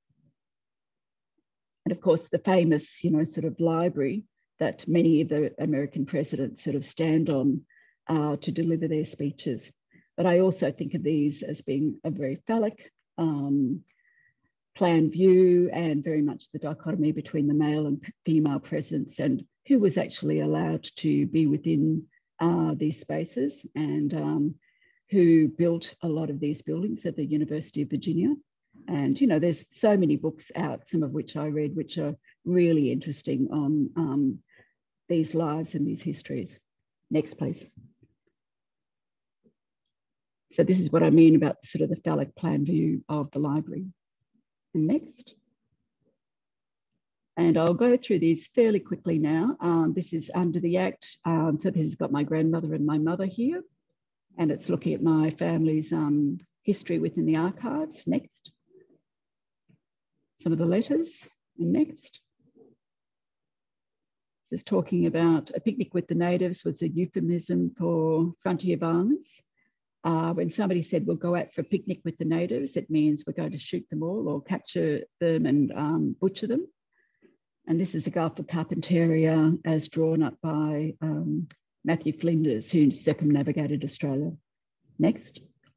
And of course, the famous, you know, sort of library that many of the American presidents sort of stand on uh, to deliver their speeches. But I also think of these as being a very phallic um, plan view, and very much the dichotomy between the male and female presence, and who was actually allowed to be within uh, these spaces, and um, who built a lot of these buildings at the University of Virginia. And, you know, there's so many books out, some of which I read, which are really interesting on um, these lives and these histories. Next, please. So this is what I mean about sort of the phallic plan view of the library. And next. And I'll go through these fairly quickly now. Um, this is under the Act. Um, so this has got my grandmother and my mother here. And it's looking at my family's um, history within the archives. Next. some of the letters. And next. This is talking about a picnic with the natives was a euphemism for frontier violence. Uh, when somebody said, we'll go out for a picnic with the natives, it means we're going to shoot them all or capture them and um, butcher them. And this is the Gulf of Carpentaria as drawn up by um, Matthew Flinders, who circumnavigated Australia. Next.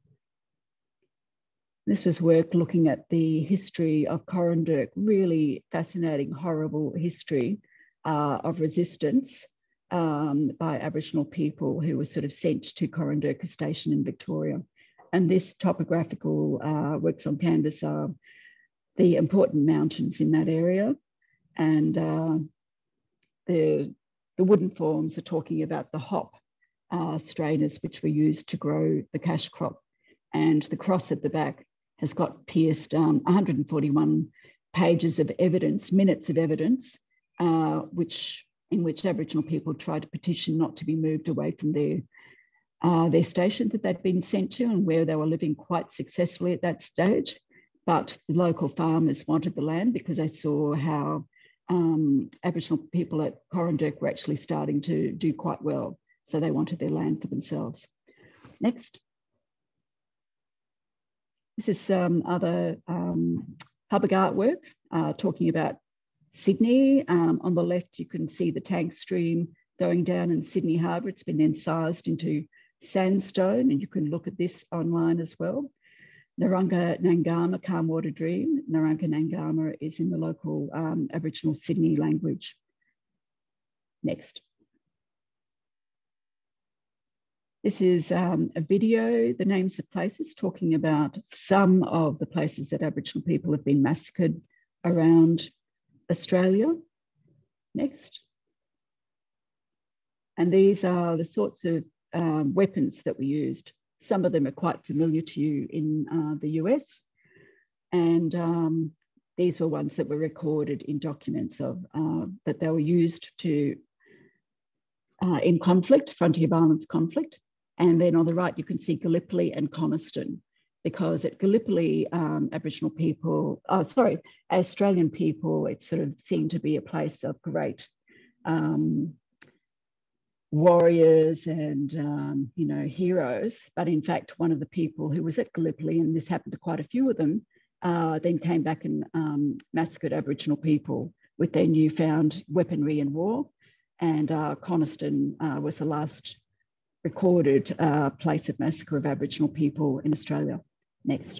This was work looking at the history of Corranderk, really fascinating, horrible history uh, of resistance um, by Aboriginal people who were sort of sent to Corranderk Station in Victoria. And this topographical uh, works on canvas are the important mountains in that area. And uh, the, the wooden forms are talking about the hop uh, strainers, which were used to grow the cash crop. And the cross at the back has got pierced um, one hundred forty-one pages of evidence, minutes of evidence, uh, which in which Aboriginal people tried to petition not to be moved away from their, uh, their station that they'd been sent to and where they were living quite successfully at that stage. But the local farmers wanted the land because they saw how um, Aboriginal people at Corranderk were actually starting to do quite well. So they wanted their land for themselves. Next. This is some other um, public artwork uh, talking about Sydney. Um, on the left, you can see the tank stream going down in Sydney Harbour. It's been then sized into sandstone, and you can look at this online as well. Naranga Nangama, Calm Water Dream. Naranga Nangama is in the local um, Aboriginal Sydney language. Next. This is um, a video, the names of places, talking about some of the places that Aboriginal people have been massacred around Australia. Next. And these are the sorts of um, weapons that were used. Some of them are quite familiar to you in uh, the U S. And um, these were ones that were recorded in documents of, uh, that they were used to, uh, in conflict, frontier violence conflict. And then on the right, you can see Gallipoli and Coniston, because at Gallipoli, um, Aboriginal people, oh, sorry, Australian people, it's sort of seen to be a place of great um, warriors and, um, you know, heroes. But in fact, one of the people who was at Gallipoli, and this happened to quite a few of them, uh, then came back and um, massacred Aboriginal people with their newfound weaponry in war. And uh, Coniston uh, was the last recorded uh, place of massacre of Aboriginal people in Australia. Next.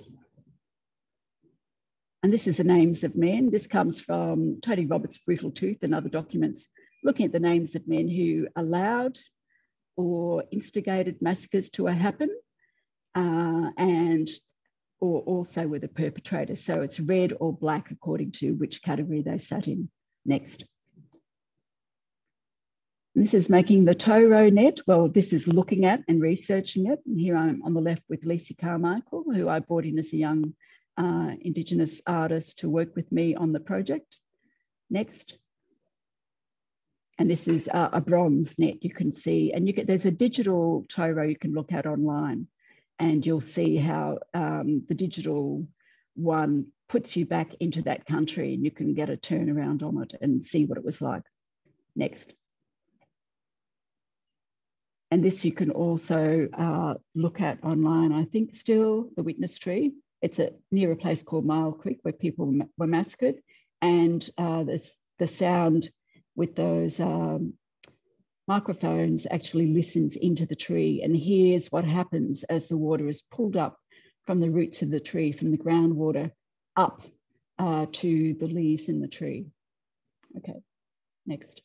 And this is the names of men. This comes from Tony Roberts' Brutal Tooth and other documents, looking at the names of men who allowed or instigated massacres to happen uh, and or also were the perpetrators. So it's red or black according to which category they sat in. Next. This is making the Toro net. Well, this is looking at and researching it. And here I'm on the left with Lisa Carmichael, who I brought in as a young uh, Indigenous artist to work with me on the project. Next. And this is uh, a bronze net you can see. And you get, there's a digital Toro you can look at online, and you'll see how um, the digital one puts you back into that country, and you can get a turnaround on it and see what it was like. Next. And this you can also uh, look at online, I think still, the witness tree. It's a, near a place called Mile Creek where people were massacred. And uh, this, the sound with those um, microphones actually listens into the tree and hears what happens as the water is pulled up from the roots of the tree, from the groundwater up uh, to the leaves in the tree. Okay, next.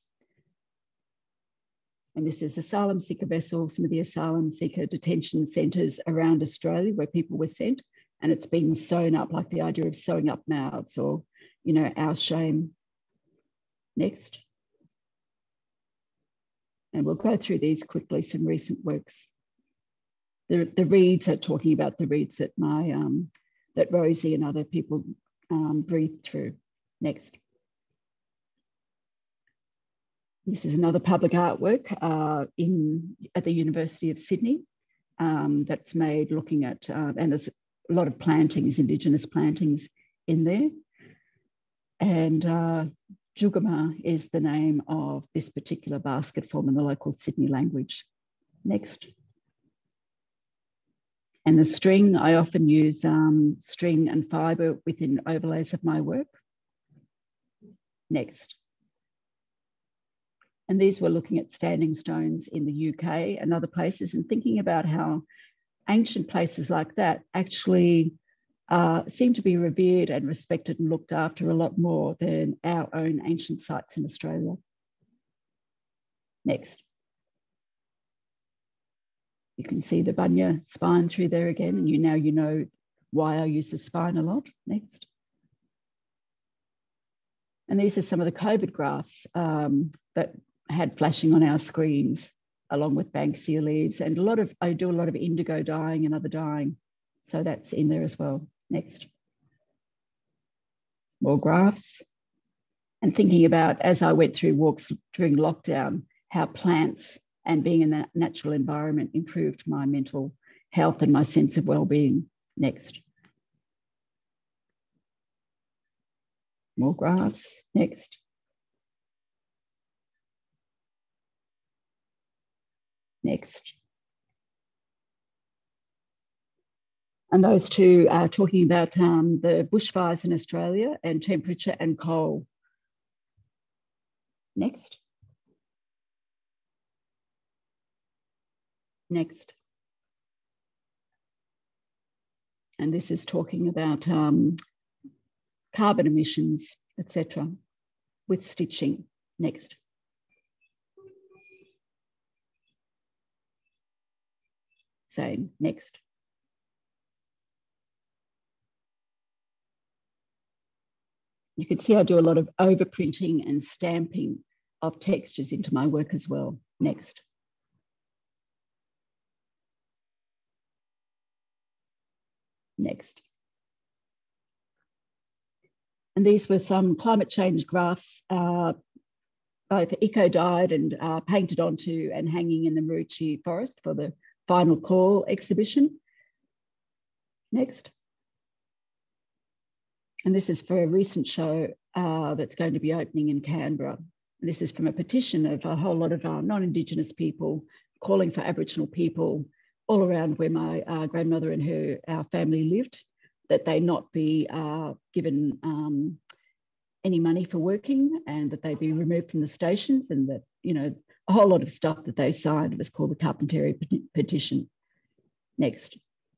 And this is asylum seeker vessels, some of the asylum seeker detention centres around Australia where people were sent, and it's been sewn up, like the idea of sewing up mouths or, you know, our shame. Next. And we'll go through these quickly, some recent works. The, the reeds are talking about the reeds that my, um, that Rosie and other people um, breathed through. Next. This is another public artwork uh, in, at the University of Sydney um, that's made looking at, uh, and there's a lot of plantings, Indigenous plantings in there. And uh, Jugama is the name of this particular basket form in the local Sydney language. Next. And the string, I often use um, string and fibre within overlays of my work. Next. And these were looking at standing stones in the U K and other places and thinking about how ancient places like that actually uh, seem to be revered and respected and looked after a lot more than our own ancient sites in Australia. Next. You can see the bunya spine through there again, and you now you know why I use the spine a lot. Next. And these are some of the COVID graphs um, that had flashing on our screens, along with Banksia leaves, and a lot of, I do a lot of indigo dyeing and other dyeing. So that's in there as well. Next. More graphs. And thinking about, as I went through walks during lockdown, how plants and being in that natural environment improved my mental health and my sense of well-being. Next. More graphs. Next. Next. And those two are talking about um, the bushfires in Australia and temperature and coal. Next. Next. And this is talking about um, carbon emissions, et cetera, with stitching. Next. Same. Next. You can see I do a lot of overprinting and stamping of textures into my work as well. Next. Next. And these were some climate change graphs, uh, both eco-dyed and uh, painted onto and hanging in the Marucci forest for the Final Call exhibition. Next. And this is for a recent show uh, that's going to be opening in Canberra. This is from a petition of a whole lot of uh, non-Indigenous people calling for Aboriginal people all around where my uh, grandmother and her our family lived, that they not be uh, given um, any money for working and that they be removed from the stations, and that, you know, a whole lot of stuff that they signed. It was called the Carpentary Petition. Next.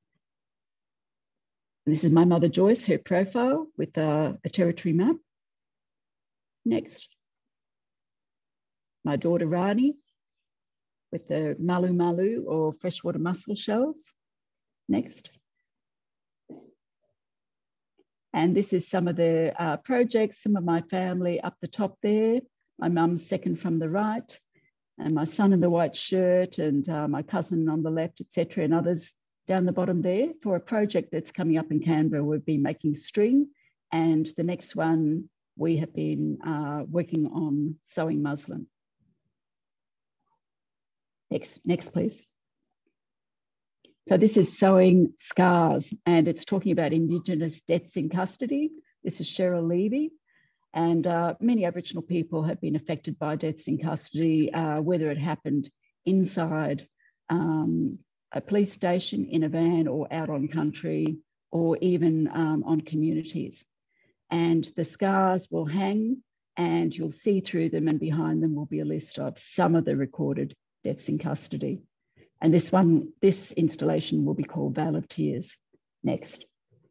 And this is my mother Joyce, her profile with uh, a territory map. Next. My daughter Rani with the malu malu or freshwater mussel shells. Next. And this is some of the uh, projects, some of my family up the top there. My mum's second from the right, and my son in the white shirt, and uh, my cousin on the left, et cetera, and others down the bottom there for a project that's coming up in Canberra. We've been making string, and the next one we have been uh, working on sewing muslin. Next, next, please. So this is sewing scars, and it's talking about Indigenous deaths in custody. This is Cheryl Levy, and uh, many Aboriginal people have been affected by deaths in custody, uh, whether it happened inside um, a police station, in a van, or out on country, or even um, on communities. And the scars will hang, and you'll see through them, and behind them will be a list of some of the recorded deaths in custody. And this one, this installation will be called Vale of Tears. Next.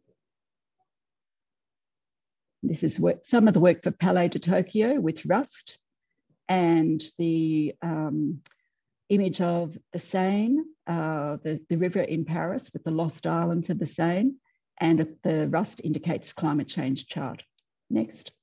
This is work, some of the work for Palais de Tokyo with rust, and the um, image of the Seine, uh, the, the river in Paris with the lost islands of the Seine, and the rust indicates climate change chart. Next.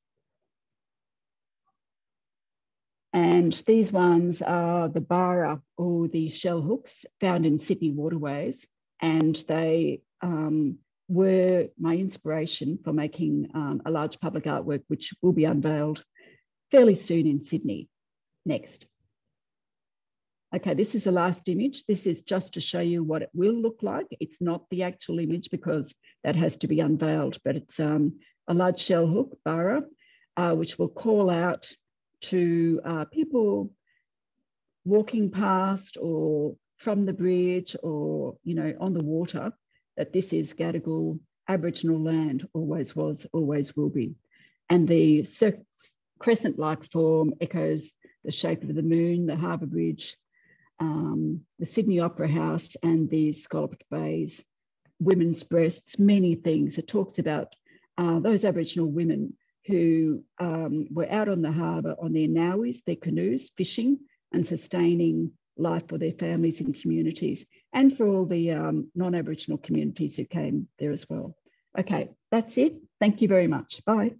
And these ones are the bara, or the shell hooks found in Sydney waterways. And they um, were my inspiration for making um, a large public artwork, which will be unveiled fairly soon in Sydney. Next. Okay, this is the last image. This is just to show you what it will look like. It's not the actual image because that has to be unveiled, but it's um, a large shell hook, bara, uh, which will call out to uh, people walking past or from the bridge or, you know, on the water, that this is Gadigal Aboriginal land, always was, always will be. And the crescent-like form echoes the shape of the moon, the Harbour Bridge, um, the Sydney Opera House, and the scalloped bays, women's breasts, many things. It talks about uh, those Aboriginal women who um, were out on the harbour on their Nauis, their canoes, fishing and sustaining life for their families and communities, and for all the um, non-Aboriginal communities who came there as well. Okay, that's it. Thank you very much. Bye.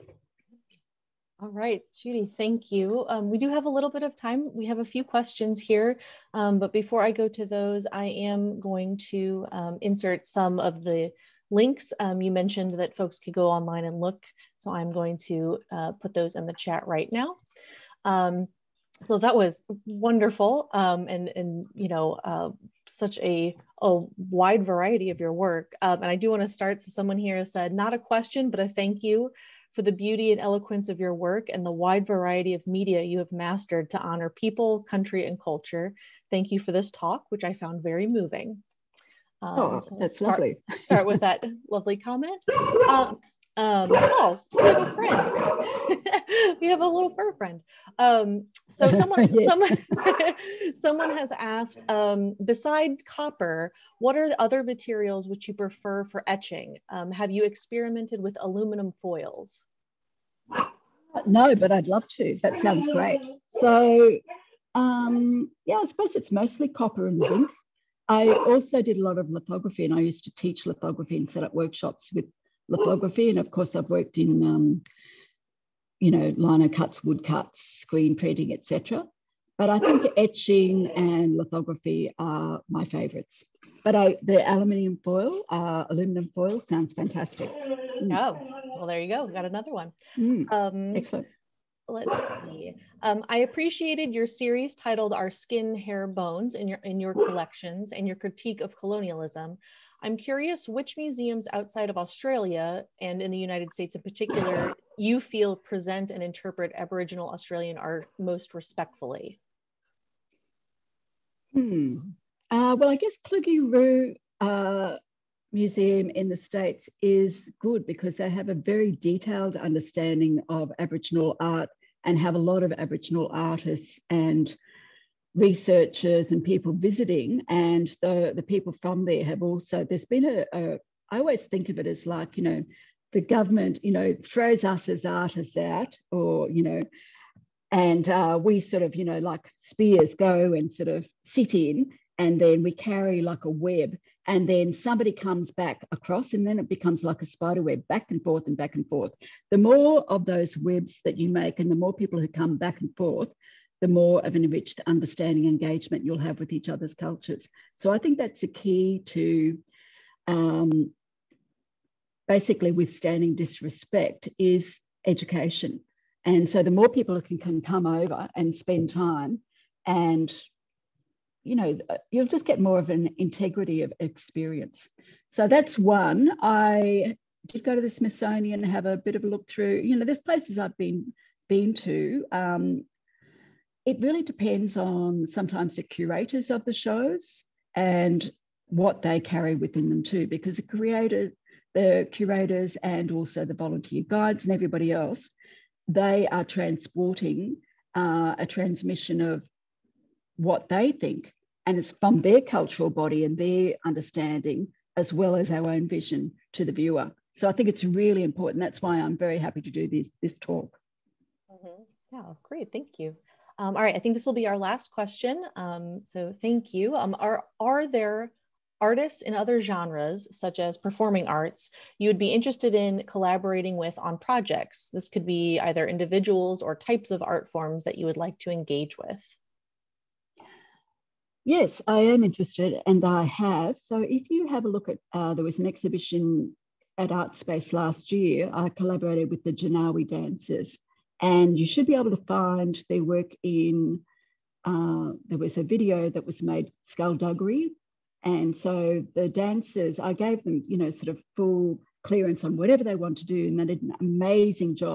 All right, Judy, thank you. Um, we do have a little bit of time. We have a few questions here, um, but before I go to those, I am going to um, insert some of the links. Um, you mentioned that folks could go online and look, so I'm going to uh, put those in the chat right now. Um, so that was wonderful, um, and, and you know, uh, such a, a wide variety of your work. Um, and I do want to start, so someone here has said, not a question, but a thank you for the beauty and eloquence of your work and the wide variety of media you have mastered to honor people, country, and culture. Thank you for this talk, which I found very moving. Um, oh, so that's start, lovely. Start with that lovely comment. Um, um, oh, we have a friend. We have a little fur friend. Um, so someone, Yes. someone, someone has asked, um, beside copper, what are the other materials which you prefer for etching? Um, have you experimented with aluminum foils? No, but I'd love to. That sounds great. So, um, yeah, I suppose it's mostly copper and zinc. I also did a lot of lithography, and I used to teach lithography and set up workshops with lithography. And of course, I've worked in, um, you know, lino cuts, wood cuts, screen printing, et cetera. But I think etching and lithography are my favourites. But I, the aluminium foil, uh, aluminum foil sounds fantastic. Mm. Oh, well, there you go. We got another one. Mm, um, excellent. Let's see. Um, I appreciated your series titled Our Skin, Hair, Bones in your, in your collections and your critique of colonialism. I'm curious which museums outside of Australia and in the United States in particular you feel present and interpret Aboriginal Australian art most respectfully. Hmm. Uh, well, I guess Kluge-Ruhe uh, Museum in the States is good because they have a very detailed understanding of Aboriginal art and have a lot of Aboriginal artists and researchers and people visiting. And the, the people from there have also, there's been a, a, I always think of it as like, you know, the government, you know, throws us as artists out, or, you know, and uh, we sort of, you know, like spears go and sort of sit in, and then we carry like a web, and then somebody comes back across, and then it becomes like a spider web, back and forth and back and forth. The more of those webs that you make and the more people who come back and forth, the more of an enriched understanding engagement you'll have with each other's cultures. So I think that's the key to um, basically withstanding disrespect is education. And so the more people can, can come over and spend time, and you know, you'll just get more of an integrity of experience. So that's one. I did go to the Smithsonian and have a bit of a look through. You know, there's places I've been been to. Um, it really depends on sometimes the curators of the shows and what they carry within them too, because the creator, the curators and also the volunteer guides and everybody else, they are transporting uh, a transmission of what they think, and it's from their cultural body and their understanding as well as our own vision to the viewer. So I think it's really important. That's why I'm very happy to do this, this talk. Mm-hmm. Yeah, great, thank you. Um, all right, I think this will be our last question. Um, so thank you. Um, are, are there artists in other genres, such as performing arts, you would be interested in collaborating with on projects? This could be either individuals or types of art forms that you would like to engage with. Yes, I am interested, and I have. So if you have a look at, uh, there was an exhibition at Art Space last year. I collaborated with the Janawi dancers, and you should be able to find their work in, uh, there was a video that was made, Skullduggery. And so the dancers, I gave them, you know, sort of full clearance on whatever they want to do, and they did an amazing job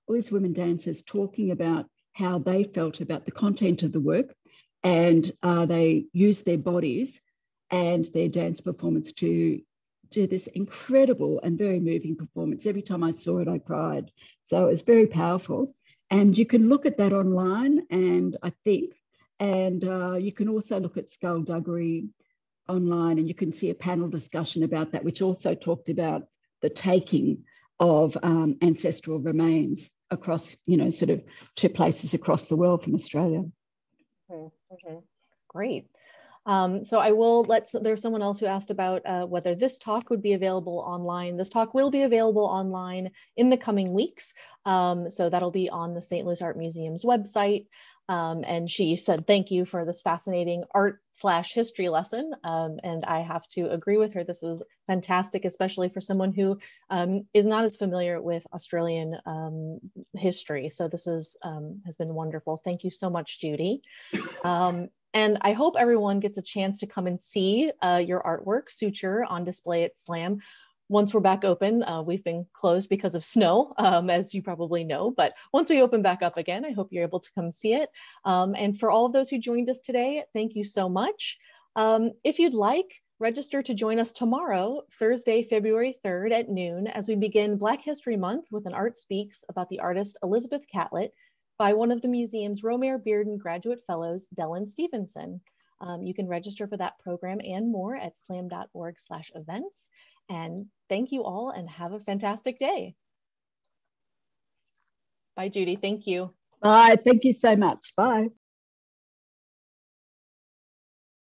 all these women dancers talking about how they felt about the content of the work, and uh, they used their bodies and their dance performance to do this incredible and very moving performance. Every time I saw it, I cried. So it was very powerful. And you can look at that online, and I think, and uh, you can also look at skullduggery online, and you can see a panel discussion about that, which also talked about the taking of um, ancestral remains across, you know, sort of to places across the world from Australia. Mm-hmm. Great. Um, so I will let, so there's someone else who asked about uh, whether this talk would be available online. This talk will be available online in the coming weeks. Um, so that'll be on the Saint Louis Art Museum's website. Um, and she said, thank you for this fascinating art slash history lesson. Um, and I have to agree with her. This was fantastic, especially for someone who um, is not as familiar with Australian um, history. So this is, um, has been wonderful. Thank you so much, Judy. Um, And I hope everyone gets a chance to come and see uh, your artwork, Suture, on display at SLAM. Once we're back open, uh, we've been closed because of snow, um, as you probably know, but once we open back up again, I hope you're able to come see it. Um, and for all of those who joined us today, thank you so much. Um, if you'd like, register to join us tomorrow, Thursday, February third at noon, as we begin Black History Month with an Art Speaks about the artist Elizabeth Catlett, by one of the museum's Romare Bearden Graduate Fellows, Dellen Stevenson. Um, you can register for that program and more at slam dot org slash events. And thank you all and have a fantastic day. Bye, Judy. Thank you. Bye. Thank you so much. Bye.